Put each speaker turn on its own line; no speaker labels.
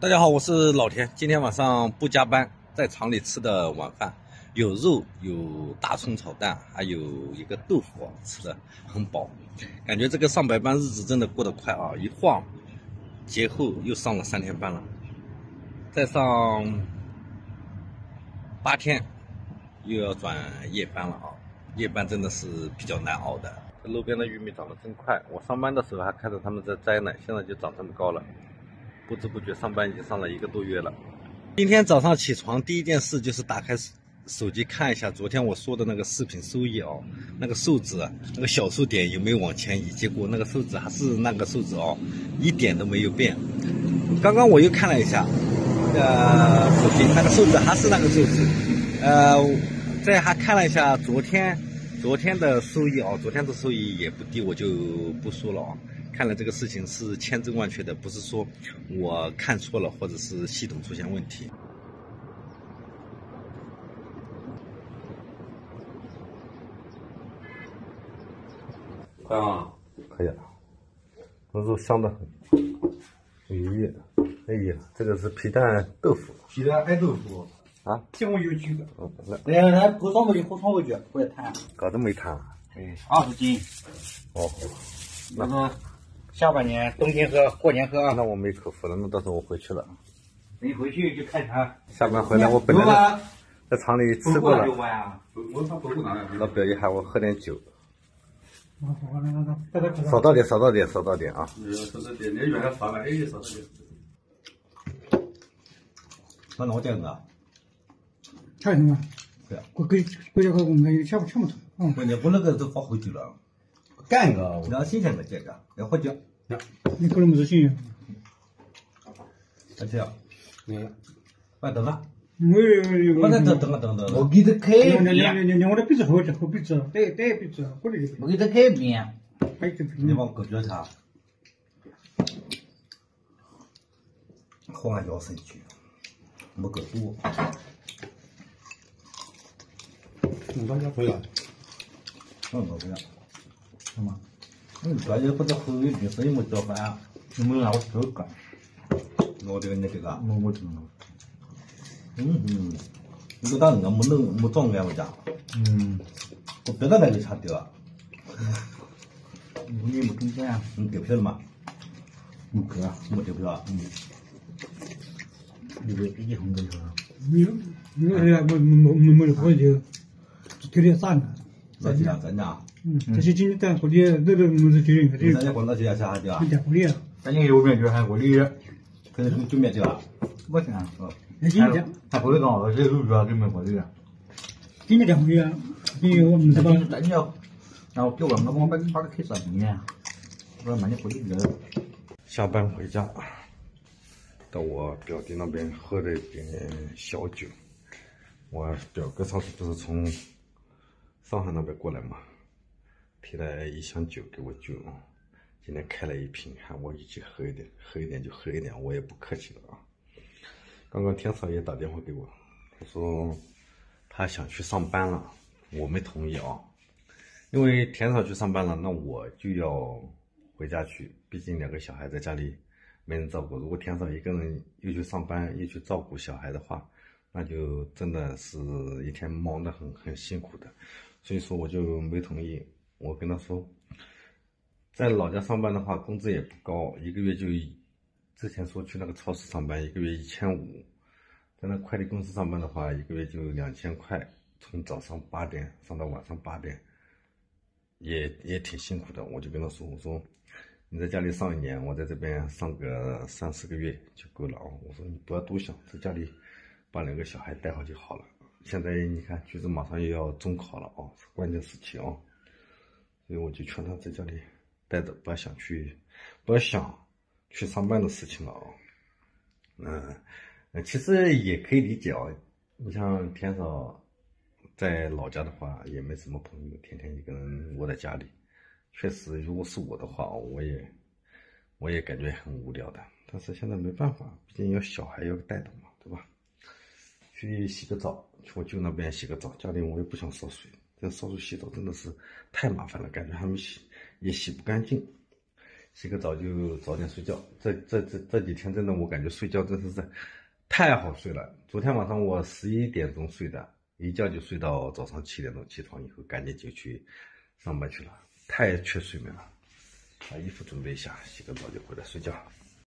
大家好，我是老田。今天晚上不加班，在厂里吃的晚饭，有肉，有大葱炒蛋，还有一个豆腐，吃的很饱。感觉这个上白班日子真的过得快啊！一晃，节后又上了3天班了，再上8天，又要转夜班了啊！夜班真的是比较难熬的。路边的玉米长得真快，我上班的时候还看着他们在摘呢，现在就长这么高了。不知不觉上班已经上了1个多月了。今天早上起床第一件事就是打开手机看一下昨天我说的那个视频收益哦，那个数字，那个小数点有没有往前移？结果那个数字还是那个数字哦，一点都没有变。刚刚我又看了一下，手机那个数字还是那个数字。再还看了一下昨天的收益哦，昨天的收益也不低，我就不说了啊。看来这个事情是千真万确的，不是说我看错了，或者是系统出现问题。快啊！可以了，这肉香的很。哎呀，这个是皮蛋豆腐。
皮蛋爱豆腐
啊，
挺有趣的。
来，
它铺上去，铺上去，不会弹。
搞这么一摊。
20斤。
哦，
那是下半年冬天喝，过年喝啊。
那我没口福了，那到时候我回去了。
你回去就看它。
下班回来，我本来在厂里吃过了。老表姨喊我喝点酒。少倒点，少倒点，少倒点啊！
少倒点，你原来放了，哎，少倒点。
那我点个。
差什么？
对啊，
国家和我们差不多。
关键我那个都放好久了，干个，那新鲜的这个要好久。
你可能没新鲜。
而且，快等了。
我
等。
我给它开
你我的鼻子好着，后鼻子，对鼻子，过来就。
我给它开边。
你往狗脚它，花腰身躯，没个多。
大家回来。
不要，是吗？专业不是后一句，所以没做饭啊。
你没拿我手干。
我这个你这个。
我听了。
你都当没装俺们家。我别的那个差掉啊。
你没中间啊？
你丢票了吗？
没给啊，
没丢票啊。
你这一红跟头。
没回去，有点散了。
那几两真的？
这些今天带回去，那个没是决定，
你咱家混到几家下对吧？
带回去。
咱家右边就还过里，
可是就面对吧？
我想，
那今天
他回来刚好这路主要给没过里。
今天带回去，因为我们这个。
咱要，然后给我把它开上面，不然慢点回去了。
下班回家，到我表弟那边喝了一点小酒。我表哥上次不是从上海那边过来嘛，提了1箱酒给我酒，今天开了1瓶，喊我一起喝一点，喝一点就喝一点，我也不客气了啊。刚刚天嫂也打电话给我，他说他想去上班了，我没同意啊，因为天嫂去上班了，那我就要回家去，毕竟2个小孩在家里没人照顾，如果天嫂一个人又去上班又去照顾小孩的话，那就真的是一天忙得很辛苦的，所以说我就没同意。我跟他说，在老家上班的话，工资也不高，一个月就之前说去那个超市上班，一个月1500，在那快递公司上班的话，一个月就2000块，从早上8点上到晚上8点，也挺辛苦的。我就跟他说，我说你在家里上1年，我在这边上个3、4个月就够了啊。我说你不要多想，在家里把2个小孩带好就好了。现在你看，橘子马上又要中考了啊，是关键时期啊，所以我就劝他在家里待着，不要想去上班的事情了啊。其实也可以理解啊。你像天嫂在老家的话，也没什么朋友，天天一个人窝在家里，确实，如果是我的话，我也感觉很无聊的。但是现在没办法，毕竟有小孩要带动嘛，对吧？去洗个澡，去我舅那边洗个澡，家里我也不想烧水，这烧水洗澡真的是太麻烦了，感觉还没洗也洗不干净。 洗个澡就早点睡觉。这几天真的我感觉睡觉真是太好睡了。昨天晚上我11点钟睡的，一觉就睡到早上7点钟，起床以后赶紧就去上班去了，太缺睡眠了。把衣服准备一下，洗个澡就回来睡觉。